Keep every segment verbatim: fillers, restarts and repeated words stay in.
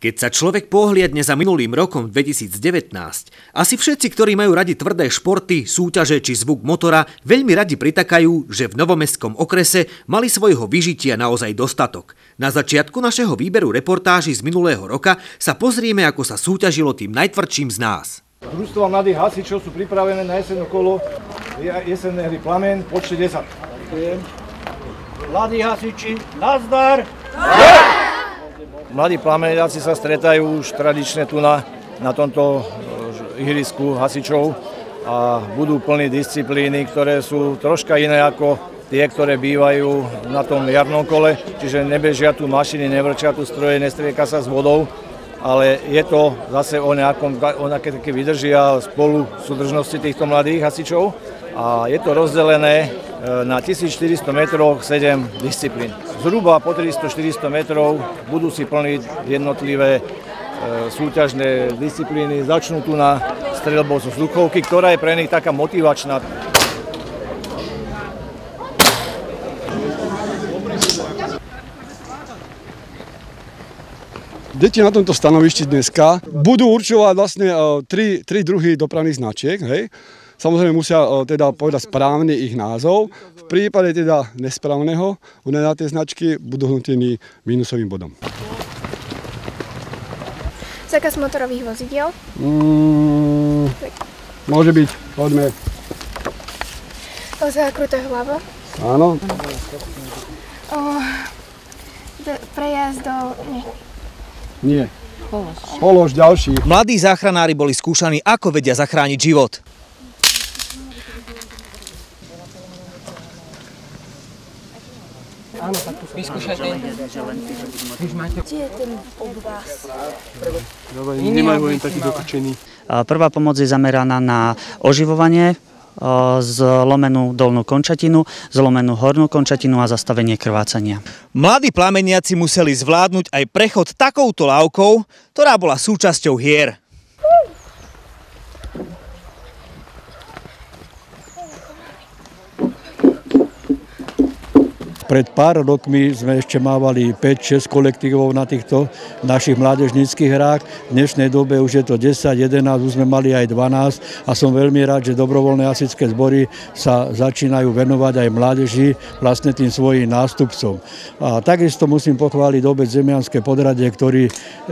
Keď sa človek pohliadne za minulým rokom dvetisícdevätnásť, asi všetci, ktorí majú radi tvrdé športy, súťaže či zvuk motora, veľmi radi pritakajú, že v novomestskom okrese mali svojho vyžitia naozaj dostatok. Na začiatku našeho výberu reportáží z minulého roka sa pozrieme, ako sa súťažilo tým najtvrdším z nás. Družstva mladých hasičov sú pripravené na jesenné kolo jesennej hry Plamen, počte desať. Mladí hasiči, nazdar! Mladí plameniaci sa stretajú už tradične tu na, na tomto ihrisku hasičov a budú plní disciplíny, ktoré sú troška iné ako tie, ktoré bývajú na tom jarnom kole, čiže nebežia tu mašiny, nevrčia tu stroje, nestrieka sa s vodou, ale je to zase o nejakom, o nejaké také vydrží a spolu súdržnosti týchto mladých hasičov a je to rozdelené na tisícštyristo metrov sedem disciplín. Zhruba po tristo štyristo metrov budú si plniť jednotlivé súťažné disciplíny. Začnú tu na streľbou zo vzduchovky, ktorá je pre nich taká motivačná. Deti na tomto stanovišti dneska budú určovať vlastne tri, tri druhy dopravných značiek, hej. Samozrejme musia teda povedať správne ich názov. V prípade teda nesprávneho udanej značky budú hnutení mínusovým bodom. Zákaz motorových vozidiel? Mm, môže byť, poďme. Zakruté hlava? Áno. O, prejazd do... Nie. Nie. Polož. Polož ďalší. Mladí záchranári boli skúšaní, ako vedia zachrániť život. Áno, tak to vyskúšajte. Kde je ten obvaz? Nemajú len taký dotočený. Prvá pomoc je zameraná na oživovanie, zlomenú dolnú končatinu, zlomenú hornú končatinu a zastavenie krvácania. Mladí plameniaci museli zvládnuť aj prechod takouto lávkou, ktorá bola súčasťou hier. Pred pár rokmi sme ešte mávali päť šesť kolektívov na týchto našich mládežníckych hrách. V dnešnej dobe už je to desať jedenásť, už sme mali aj dvanásť a som veľmi rád, že dobrovoľné hasičské zbory sa začínajú venovať aj mládeži, vlastne tým svojim nástupcom. A takisto musím pochváliť obec Zemianske Podhradie, ktorí e,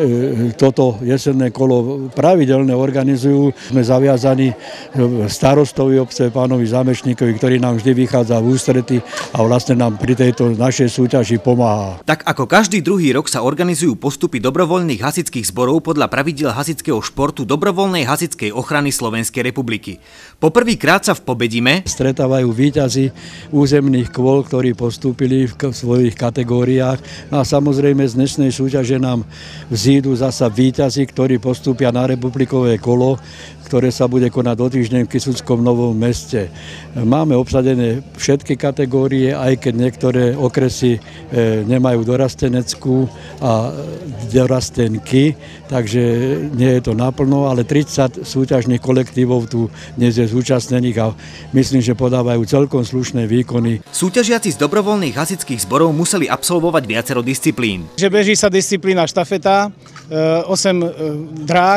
toto jesenné kolo pravidelne organizujú. Sme zaviazaní starostovi obce, pánovi Zámečníkovi, ktorý nám vždy vychádza v ústrety a vlastne nám pri tejto našej súťaži pomáha. Tak ako každý druhý rok sa organizujú postupy dobrovoľných hasičských zborov podľa pravidiel hasičského športu dobrovoľnej hasičskej ochrany Slovenskej republiky. Poprvýkrát sa v Pobedime stretávajú víťazi územných kôl, ktorí postúpili v svojich kategóriách. A samozrejme z dnešnej súťaže nám vzídu zasa víťazi, ktorí postúpia na republikové kolo, ktoré sa bude konať do týždňa v Kysuckom Novom Meste. Máme obsadené všetky kategórie, aj keď niektoré okresy e, nemajú dorasteneckú a dorastenky, takže nie je to naplno, ale tridsať súťažných kolektívov tu dnes je zúčastnených a myslím, že podávajú celkom slušné výkony. Súťažiaci z dobrovoľných hasičských zborov museli absolvovať viacero disciplín. Že beží sa disciplína štafeta, osem dráh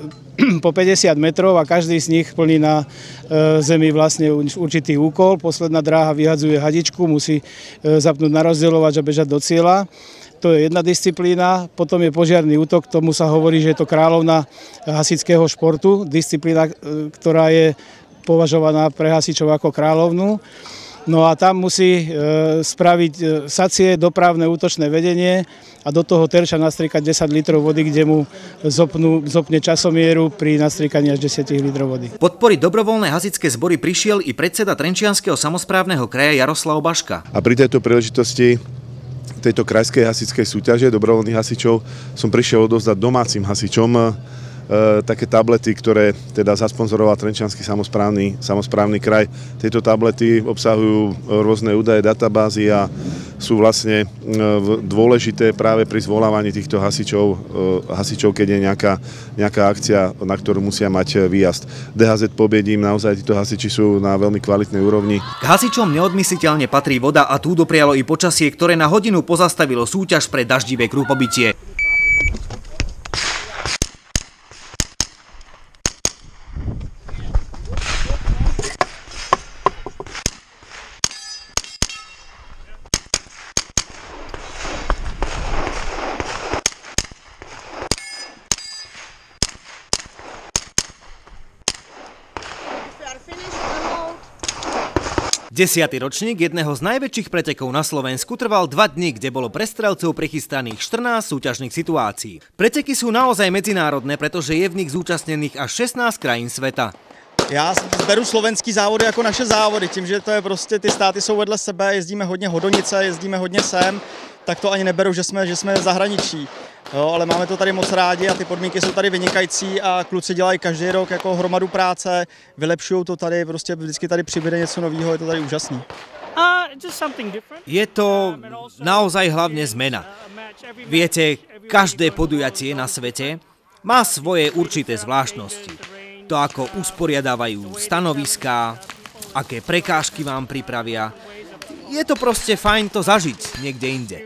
po päťdesiat metrov a každý z nich plní na zemi vlastne určitý úkol. Posledná dráha vyhadzuje hadičku, musí zapnúť na rozdeľovač a bežať do cieľa. To je jedna disciplína, potom je požiarny útok, tomu sa hovorí, že je to kráľovna hasičského športu, disciplína, ktorá je považovaná pre hasičov ako kráľovnú. No a tam musí e, spraviť e, sacie, dopravné útočné vedenie a do toho terča nastriekať desať litrov vody, kde mu zopnú, zopne časomieru pri nastriekaní až desať litrov vody. Podporiť dobrovoľné hasičské zbory prišiel i predseda Trenčianskeho samosprávneho kraja Jaroslav Baška. A pri tejto príležitosti tejto krajskej hasičskej súťaže dobrovoľných hasičov som prišiel odovzdať domácim hasičom E, také tablety, ktoré teda zasponzoroval Trenčiansky samosprávny, samosprávny kraj. Tieto tablety obsahujú rôzne údaje, databázy a sú vlastne e, dôležité práve pri zvolávaní týchto hasičov, e, hasičov keď je nejaká, nejaká akcia, na ktorú musia mať výjazd. dé há zet Pobedím, naozaj títo hasiči sú na veľmi kvalitnej úrovni. K hasičom neodmysliteľne patrí voda a tu doprialo i počasie, ktoré na hodinu pozastavilo súťaž pre daždivé krúpobytie. Desiatý ročník jedného z najväčších pretekov na Slovensku trval dva dni, kde bolo pre strelcov prichystaných štrnásť súťažných situácií. Preteky sú naozaj medzinárodné, pretože je v nich zúčastnených až šestnásť krajín sveta. Já beru slovenský závody jako naše závody, tím, že to je prostě, ty státy jsou vedle sebe, jezdíme hodně Hodonice, jezdíme hodně sem, tak to ani neberu, že jsme, že jsme v zahraničí. Jo, ale máme to tady moc rádi a ty podmínky jsou tady vynikající a kluci dělají každý rok jako hromadu práce, vylepšují to tady, prostě vždycky tady přibude něco nového, je to tady úžasný. Je to naozaj hlavne zmena. Viete, každé podujatie na svete má svoje určité zvláštnosti. To, ako usporiadávajú stanoviská, aké prekážky vám pripravia. Je to proste fajn to zažiť niekde inde.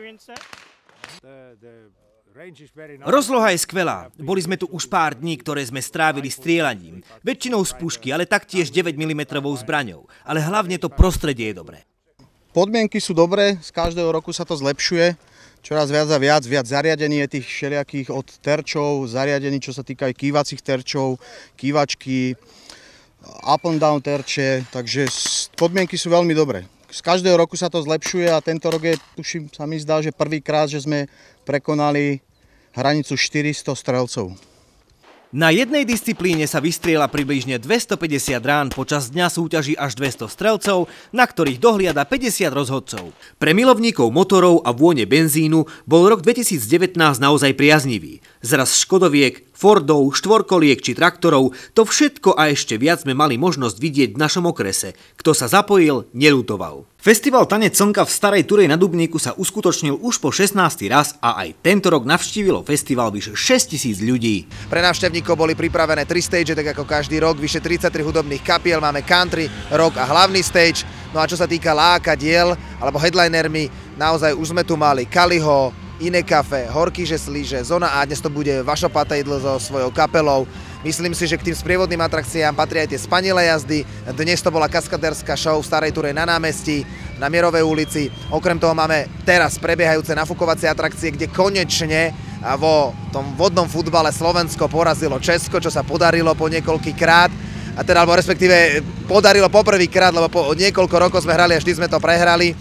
Rozloha je skvelá. Boli sme tu už pár dní, ktoré sme strávili strieľaním. Väčšinou z pušky, ale taktiež deväť milimetrov zbraňou. Ale hlavne to prostredie je dobré. Podmienky sú dobré, z každého roku sa to zlepšuje. Čoraz viac a viac, viac zariadení je tých všelijakých od terčov, zariadení, čo sa týkajú kývacích terčov, kývačky, up and down terče, takže podmienky sú veľmi dobré. Z každého roku sa to zlepšuje a tento rok je, tuším, sa mi zdá, že prvýkrát, že sme prekonali hranicu štyristo strelcov. Na jednej disciplíne sa vystrieľa približne dvestopäťdesiat rán, počas dňa súťaží až dvesto strelcov, na ktorých dohliada päťdesiat rozhodcov. Pre milovníkov motorov a vône benzínu bol rok dvetisícdevätnásť naozaj priaznivý. Zraz Škodoviek, Fordov, štvorkoliek či traktorov, to všetko a ešte viac sme mali možnosť vidieť v našom okrese. Kto sa zapojil, neľutoval. Festival Tanec slnka v Starej Turej na Dubníku sa uskutočnil už po šestnásty raz a aj tento rok navštívilo festival vyše šesťtisíc ľudí. Pre návštevníkov boli pripravené tri stage, tak ako každý rok, vyše tridsaťtri hudobných kapiel, máme country, rock a hlavný stage. No a čo sa týka lákadiel alebo headlinermi, naozaj už sme tu mali Kaliho, Iné kafe, Horký že slíže, Zóna A, dnes to bude Vašo Patejdl so svojou kapelou. Myslím si, že k tým sprievodným atrakciám patria aj tie spanilé jazdy. Dnes to bola kaskadérska show v Starej Turej na námestí, na Mierovej ulici. Okrem toho máme teraz prebiehajúce nafukovacie atrakcie, kde konečne vo tom vodnom futbale Slovensko porazilo Česko, čo sa podarilo po niekoľkýkrát. A teda, alebo respektíve podarilo poprvýkrát, lebo po niekoľko rokov sme hrali a vždy sme to prehrali.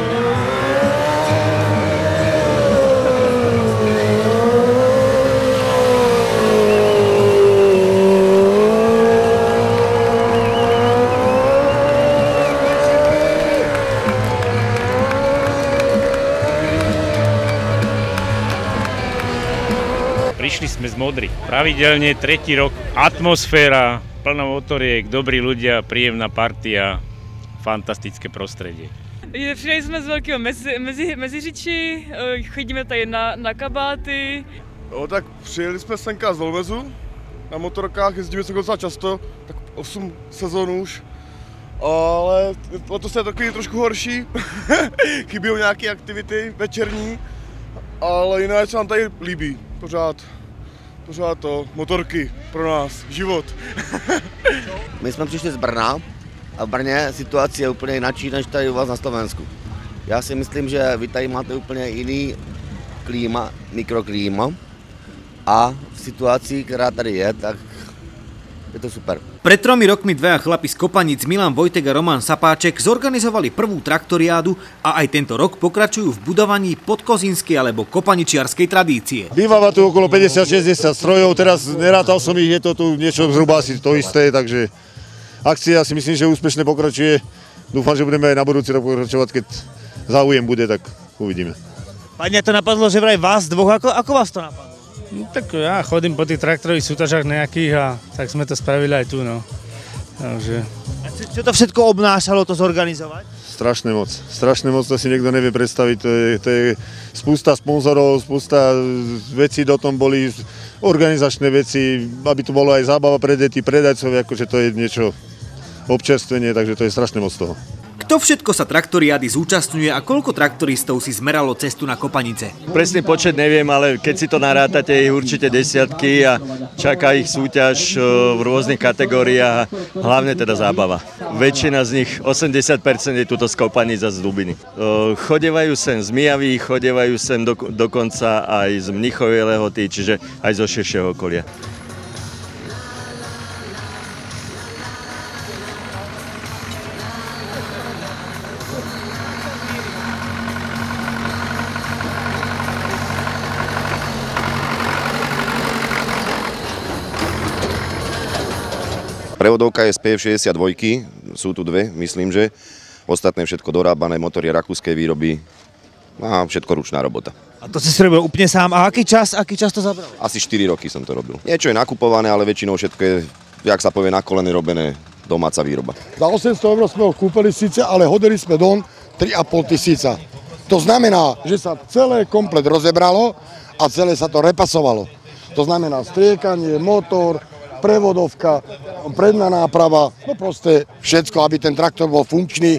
Prišli sme z Modry. Pravidelne, tretí rok, atmosféra, plno motoriek, dobrí ľudia, príjemná partia, fantastické prostredie. Přijeli jsme z Velkého mezi, mezi, Meziříčí, chodíme tady na, na kabáty. O, tak přijeli jsme senka z Olmezu, na motorkách, jezdíme se docela často, tak osm sezónů už. Ale letos je takový trošku horší, chybí nějaké aktivity večerní, ale jinak se nám tady líbí, pořád. Pořád to, motorky pro nás, život. My jsme přišli z Brna a v Brně situace je úplně jináčí než tady u vás na Slovensku. Já si myslím, že vy tady máte úplně jiný klíma, mikroklíma a v situaci, která tady je, tak je to super. Pred tromi rokmi dvaja chlapi z Kopanic, Milan Vojtek a Roman Sapáček, zorganizovali prvú traktoriádu a aj tento rok pokračujú v budovaní podkozinskej alebo kopaničiarskej tradície. Bývava tu okolo päťdesiat šesťdesiat strojov, teraz nerátal som ich, je to tu niečo zhruba asi to isté, takže akcia si myslím, že úspešne pokračuje. Dúfam, že budeme aj na budúci rok pokračovať, keď záujem bude, tak uvidíme. Pane, to napadlo, že vraj vás dvoch, ako, ako vás to napadlo? No, tak ja chodím po tých traktorových súťažách nejakých a tak sme to spravili aj tu, no. Takže... A čo to všetko obnášalo to zorganizovať? Strašne moc, strašne moc, to si niekto nevie predstaviť, to je, to je spústa sponzorov, spústa vecí do tom boli, organizačné veci, aby tu bolo aj zábava pre deti, predajcovia, akože to je niečo občerstvenie, takže to je strašne moc toho. Kto všetko sa traktoriády zúčastňuje a koľko traktoristov si zmeralo cestu na Kopanice? Presný počet neviem, ale keď si to narátate, ich určite desiatky a čaká ich súťaž v rôznych kategóriách, hlavne teda zábava. Väčšina z nich, osemdesiat percent je tuto z Kopanic a z Dubiny. Chodevajú sem z Mijavy, chodevajú sem do, dokonca aj z Mnichovej Lehoty, čiže aj zo širšieho okolia. Prevodovka je z pé ef šesťdesiatdva, sú tu dve, myslím, že. Ostatné všetko dorábané, motory rakúskej výroby a všetko ručná robota. A to si si robil úplne sám. A aký čas, aký čas to zabralo? Asi štyri roky som to robil. Niečo je nakupované, ale väčšinou všetko je, jak sa povie, na kolene robené domáca výroba. Za osemsto eur sme ho kúpili síce, ale hodili sme don tri a pol tisíca. To znamená, že sa celé komplet rozebralo a celé sa to repasovalo. To znamená striekanie, motor, prevodovka, predná náprava, no proste všetko, aby ten traktor bol funkčný.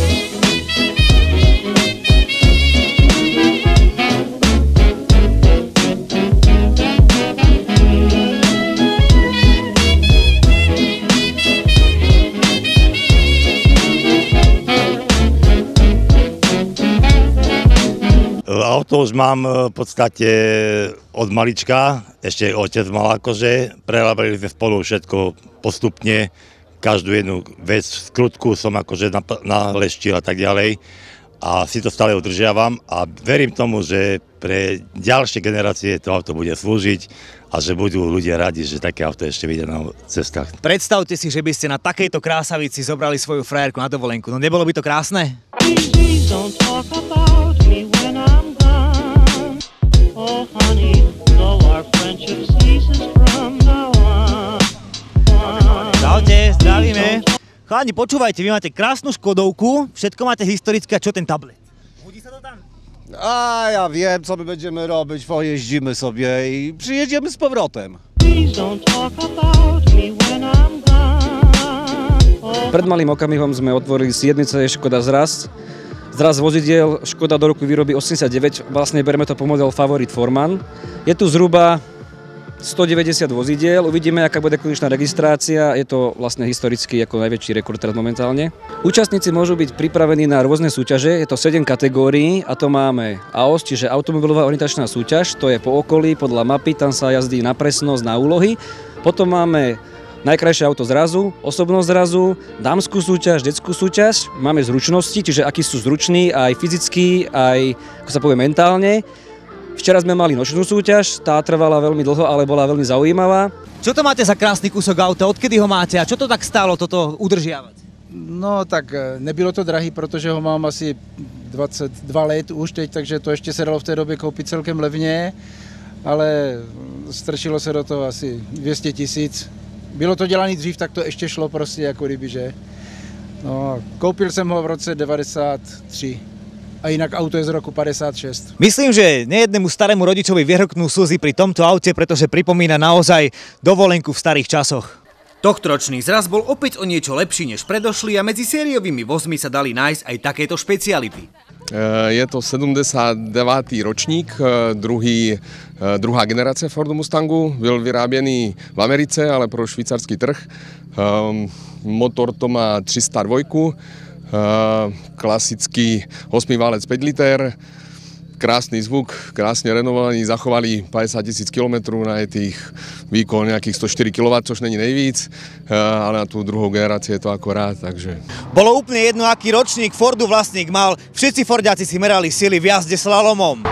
Auto už mám v podstate od malička, ešte otec mal akože, prerábali sme spolu všetko postupne, každú jednu vec v skrutku som akože naleštil a tak ďalej a si to stále udržiavam a verím tomu, že pre ďalšie generácie to auto bude slúžiť a že budú ľudia radi, že také auto ešte vidia na cestách. Predstavte si, že by ste na takejto krásavici zobrali svoju frajerku na dovolenku, no nebolo by to krásne? Oh honey, so our friendship ceases from now on. Čaute, zdravíme. Chalani, počúvajte, vy máte krásnu Škodovku, všetko máte historické, a čo ten tablet? Hodí sa to tam? A ja wiem, co my będziemy robić, pojeździmy sobie i przyjedziemy z powrotem. Pred malým okamihom sme otvorili siedmice Škoda Zraz. Zraz vozidiel Škoda do roku výroby osemdesiatdeväť, vlastne bereme to po model Favorit Forman. Je tu zhruba stodeväťdesiat vozidiel, uvidíme, aká bude konečná registrácia, je to vlastne historicky ako najväčší rekord teraz momentálne. Účastníci môžu byť pripravení na rôzne súťaže, je to sedem kategórií a to máme á o es, čiže automobilová orientačná súťaž, to je po okolí, podľa mapy, tam sa jazdí na presnosť, na úlohy. Potom máme najkrajšie auto zrazu, osobnosť zrazu, dámskú súťaž, detskú súťaž, máme zručnosti, čiže akí sú zruční aj fyzicky, aj, ako sa povie, mentálne. Včera sme mali nočnú súťaž, tá trvala veľmi dlho, ale bola veľmi zaujímavá. Čo to máte za krásny kúsok auta, odkedy ho máte a čo to tak stálo toto udržiavať? No tak nebylo to drahý, protože ho mám asi dvadsaťdva let už teď, takže to ještě se dalo v té době koupit celkem levně, ale strčilo se do toho asi dvě stě tisíc. Bylo to dělané dřív, tak to ještě šlo prostě jako kdyby, že. No, koupil jsem ho v roce devadesát tři. A inak auto je z roku päťdesiatšesť. Myslím, že nejednému starému rodičovi vyhrknú slzy pri tomto aute, pretože pripomína naozaj dovolenku v starých časoch. Tohtoročný zraz bol opäť o niečo lepší než predošlý a medzi sériovými vozmi sa dali nájsť aj takéto špeciality. Je to sedemdesiatdeváty ročník, druhý, druhá generácia Fordu Mustangu. Byl vyráběný v Americe, ale pro švýcarský trh. Motor to má tristodva, klasický osmiválec päť liter, krásny zvuk, krásne renovovaný, zachovali päťdesiat tisíc kilometrů na tých výkon nejakých sto štyri kilowattov, což není nejvíc, ale na tú druhou generáciu je to akorát, takže... Bolo úplne jedno, aký ročník Fordu vlastník mal, všetci Fordiaci si merali sily v jazde slalomom.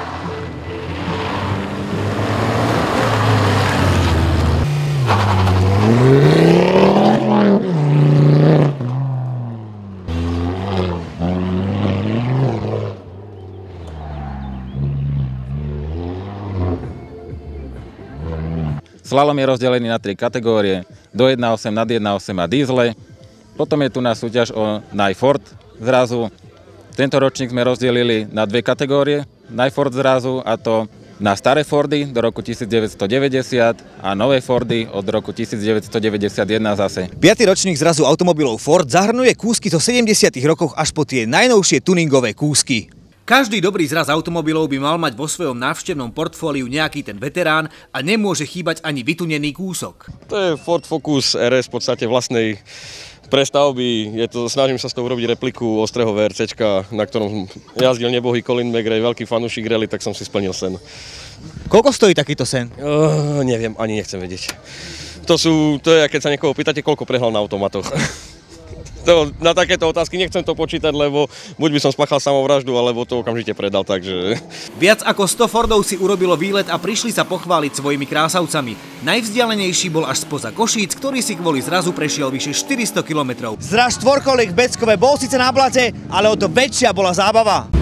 Slalom je rozdelený na tri kategórie, do jedna osem, nad jedna osem a diesle. Potom je tu na súťaž o Najford zrazu. Tento ročník sme rozdelili na dve kategórie. Najford zrazu, a to na staré Fordy do roku devätnásťstodeväťdesiat a nové Fordy od roku devätnásťstodeväťdesiatjeden zase. Piatý ročník zrazu automobilov Ford zahrnuje kúsky zo sedemdesiatych rokoch až po tie najnovšie tuningové kúsky. Každý dobrý zraz automobilov by mal mať vo svojom návštevnom portfóliu nejaký ten veterán a nemôže chýbať ani vytunený kúsok. To je Ford Focus er es v podstate vlastnej prestavby. Je to, snažím sa s tou urobiť repliku ostrého VRCčka, na ktorom jazdil nebohý Colin McRae, veľký fanúšik rally, tak som si splnil sen. Koľko stojí takýto sen? Uh, neviem, ani nechcem vedieť. To sú, to je, keď sa niekoho pýtate, koľko prehral na automatoch. To, na takéto otázky nechcem to počítať, lebo buď by som spáchal samovraždu, alebo to okamžite predal, takže... Viac ako sto Fordov si urobilo výlet a prišli sa pochváliť svojimi krásavcami. Najvzdialenejší bol až spoza Košíc, ktorý si kvôli zrazu prešiel vyše štyristo kilometrov. Zraz štvorkolík Beckové bol síce na blaze, ale o to väčšia bola zábava.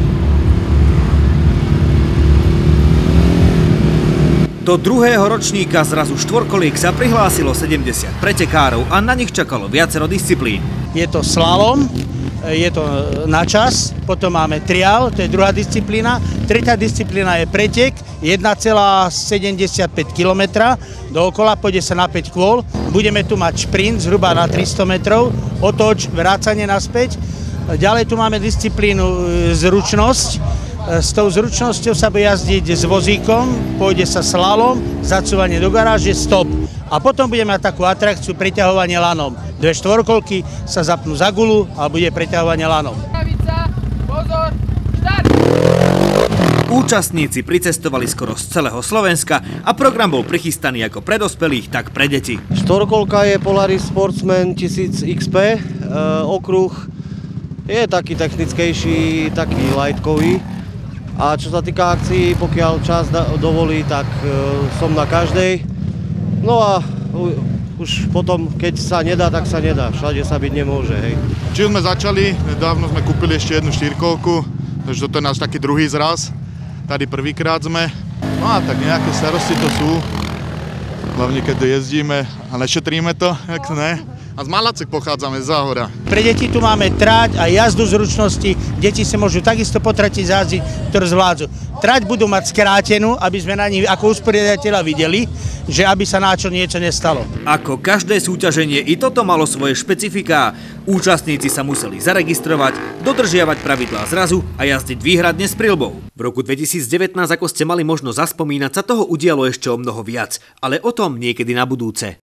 Do druhého ročníka zrazu štvorkolík sa prihlásilo sedemdesiat pretekárov a na nich čakalo viacero disciplín. Je to slalom, je to na čas, potom máme triál, to je druhá disciplína. Tretia disciplína je pretek, jeden celá sedemdesiatpäť kilometra, dookola pôjde sa na päť kôl. Budeme tu mať šprint zhruba na tristo metrov, otoč, vrácanie naspäť. Ďalej tu máme disciplínu zručnosť. S tou zručnosťou sa bude jazdiť s vozíkom, pôjde sa slalom, zacúvanie do garáže, stop. A potom budeme mať takú atrakciu preťahovanie lanom. Dve štvorkolky sa zapnú za gulu a bude preťahovanie lanom. Pozor, štart! Účastníci pricestovali skoro z celého Slovenska a program bol prichystaný ako pre dospelých, tak pre deti. Štvorkolka je Polaris Sportsman tisíc iks pé, e, okruh je taký technickejší, taký lightkový. A čo sa týka akcií, pokiaľ čas dovolí, tak e, som na každej. No a u, už potom, keď sa nedá, tak sa nedá. Všade sa byť nemôže, hej. Či sme začali, nedávno sme kúpili ešte jednu štyrkolku, takže toto je náš taký druhý zraz. Tady prvýkrát sme. No a tak nejaké starosti to sú. Hlavne keď jezdíme a nešetríme to, jak ne. A z Malacek pochádzame, z Záhora. Pre deti tu máme tráť a jazdu zručnosti. Deti sa môžu takisto po trati zjazdiť, ktoré zvládzu. Trať budú mať skrátenú, aby sme na nich ako usporiadateľa videli, že aby sa náčo niečo nestalo. Ako každé súťaženie, i toto malo svoje špecifiká. Účastníci sa museli zaregistrovať, dodržiavať pravidlá zrazu a jazdiť výhradne s prilbou. V roku dvetisícdevätnásť, ako ste mali možnosť zaspomínať, sa toho udialo ešte o mnoho viac, ale o tom niekedy na budúce.